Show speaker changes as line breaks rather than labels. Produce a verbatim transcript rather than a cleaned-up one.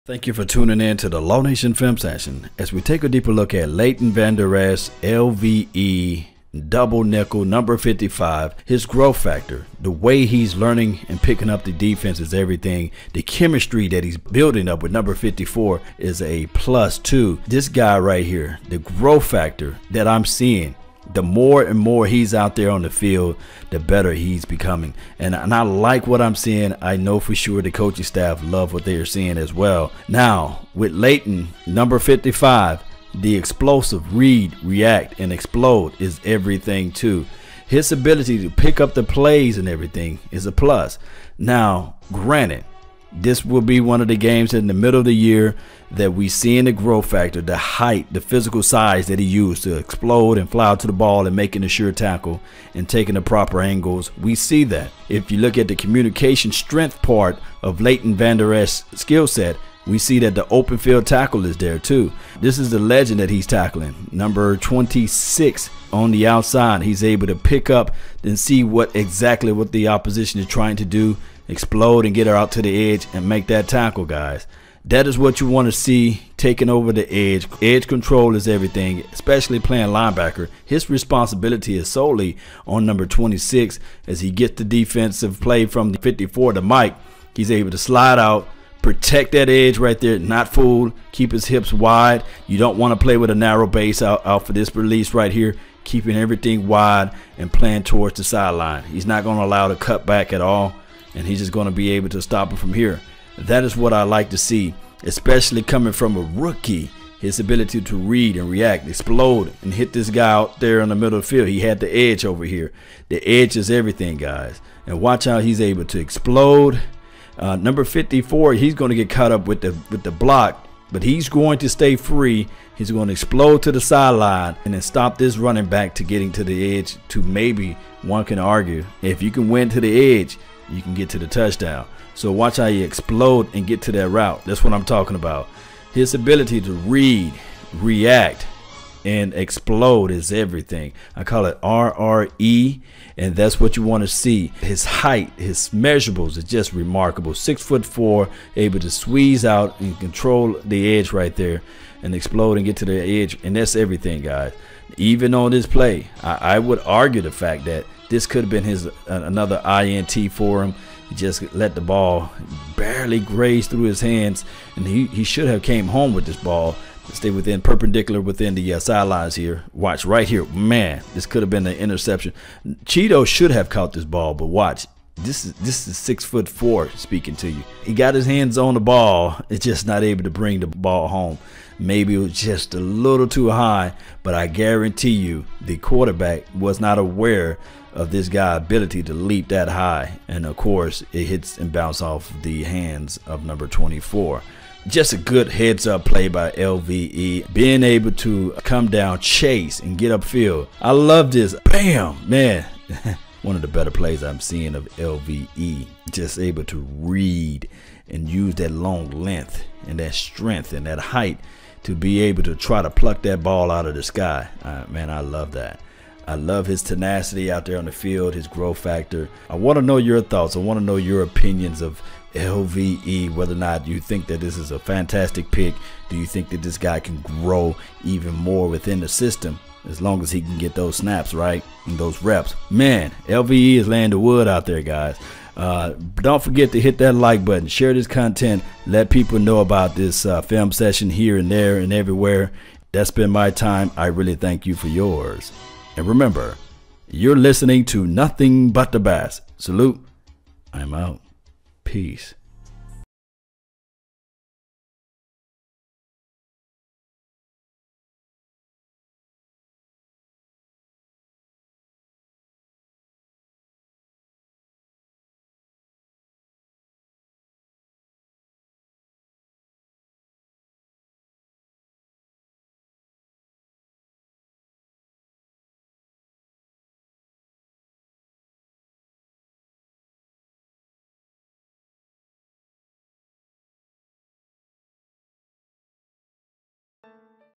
Thank you for tuning in to the Law Nation Film Session as we take a deeper look at Leighton Vander Esch, L V E, double nickel, number fifty-five, his growth factor, the way he's learning and picking up the defense is everything. The chemistry that he's building up with number fifty-four is a plus two. This guy right here, the growth factor that I'm seeing, the more and more he's out there on the field, the better he's becoming. And, and I like what I'm seeing. I know for sure the coaching staff love what they are seeing as well. Now, with Leighton, number fifty-five, the explosive read, react, and explode is everything too. His ability to pick up the plays and everything is a plus. Now, granted, this will be one of the games in the middle of the year that we see in the growth factor, the height, the physical size that he used to explode and fly out to the ball and making a sure tackle and taking the proper angles. We see that. If you look at the communication strength part of Leighton Vander Esch's skill set, we see that the open field tackle is there too. This is the legend that he's tackling. Number twenty-six on the outside. He's able to pick up and see what exactly what the opposition is trying to do, explode and get her out to the edge and make that tackle, guys. That is what you want to see, taking over the edge. Edge control is everything, especially playing linebacker. His responsibility is solely on number twenty-six as he gets the defensive play from the fifty-four to Mike. He's able to slide out, protect that edge right there, not fool, keep his hips wide. You don't want to play with a narrow base out, out for this release right here, keeping everything wide and playing towards the sideline. He's not going to allow the cut back at all, and he's just going to be able to stop it from here. That is what I like to see, especially coming from a rookie. His ability to read and react, explode, and hit this guy out there in the middle of the field. He had the edge over here. The edge is everything, guys. And watch how he's able to explode. Uh, number fifty-four, he's going to get caught up with the with the block, but he's going to stay free. He's going to explode to the sideline and then stop this running back to getting to the edge. To maybe one can argue, if you can win to the edge, you can get to the touchdown. So watch how he explode and get to that route. That's what I'm talking about. His ability to read, react, and explode is everything. I call it R R E, and that's what you want to see. His height, his measurables is just remarkable. Six foot four, able to squeeze out and control the edge right there and explode and get to the edge, and that's everything, guys. Even on this play, I, I would argue the fact that this could have been his uh, another I N T for him. He just let the ball barely graze through his hands, and he, he should have came home with this ball. Stay within perpendicular within the uh, sidelines here. Watch right here. Man, this could have been an interception. Cheeto should have caught this ball, but watch. This is this is six foot four speaking to you. He got his hands on the ball. It's just not able to bring the ball home. Maybe it was just a little too high, but I guarantee you the quarterback was not aware of this guy's ability to leap that high. And of course, it hits and bounces off the hands of number twenty-four. Just a good heads up play by L V E, being able to come down, chase, and get upfield. I love this. Bam, man. One of the better plays I'm seeing of L V E. Just able to read and use that long length and that strength and that height to be able to try to pluck that ball out of the sky. Uh, man, I love that. I love his tenacity out there on the field, his growth factor. I want to know your thoughts. I want to know your opinions of L V E, whether or not you think that this is a fantastic pick. Do you think that this guy can grow even more within the system as long as he can get those snaps right and those reps? Man, L V E is laying the wood out there, guys. Uh, don't forget to hit that like button, share this content, let people know about this uh, film session here and there and everywhere. That's been my time. I really thank you for yours. And remember, you're listening to Nothing But the Bass. Salute. I'm out. Peace.